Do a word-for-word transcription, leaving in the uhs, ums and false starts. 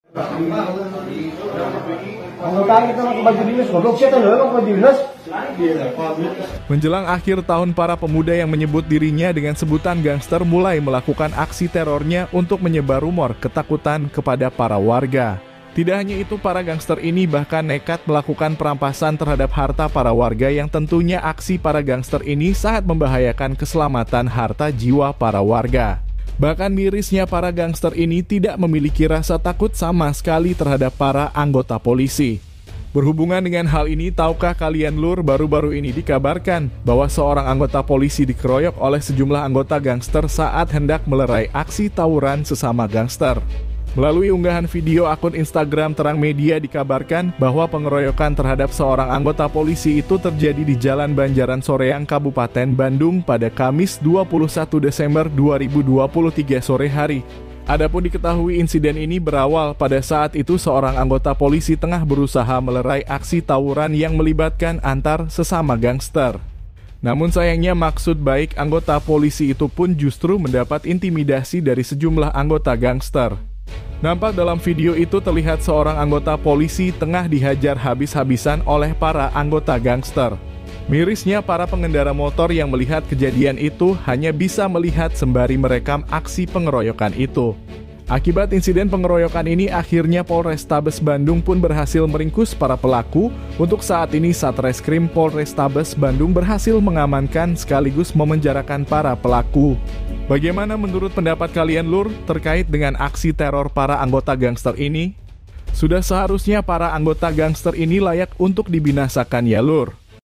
Menjelang akhir tahun, para pemuda yang menyebut dirinya dengan sebutan gangster mulai melakukan aksi terornya untuk menyebar rumor ketakutan kepada para warga. Tidak hanya itu, para gangster ini bahkan nekat melakukan perampasan terhadap harta para warga yang tentunya aksi para gangster ini sangat membahayakan keselamatan harta jiwa para warga. Bahkan mirisnya, para gangster ini tidak memiliki rasa takut sama sekali terhadap para anggota polisi. Berhubungan dengan hal ini, tahukah kalian lur, baru-baru ini dikabarkan bahwa seorang anggota polisi dikeroyok oleh sejumlah anggota gangster saat hendak melerai aksi tawuran sesama gangster. Melalui unggahan video akun Instagram Terang Media dikabarkan bahwa pengeroyokan terhadap seorang anggota polisi itu terjadi di Jalan Banjaran Soreang, Kabupaten Bandung pada Kamis dua puluh satu Desember dua ribu dua puluh tiga sore hari. Adapun diketahui insiden ini berawal pada saat itu seorang anggota polisi tengah berusaha melerai aksi tawuran yang melibatkan antar sesama gangster. Namun sayangnya maksud baik anggota polisi itu pun justru mendapat intimidasi dari sejumlah anggota gangster. Nampak dalam video itu terlihat seorang anggota polisi tengah dihajar habis-habisan oleh para anggota gangster. Mirisnya, para pengendara motor yang melihat kejadian itu hanya bisa melihat sembari merekam aksi pengeroyokan itu. Akibat insiden pengeroyokan ini, akhirnya Polrestabes Bandung pun berhasil meringkus para pelaku. Untuk saat ini, Satreskrim Polrestabes Bandung berhasil mengamankan sekaligus memenjarakan para pelaku. Bagaimana menurut pendapat kalian lur terkait dengan aksi teror para anggota gangster ini? Sudah seharusnya para anggota gangster ini layak untuk dibinasakan ya lur.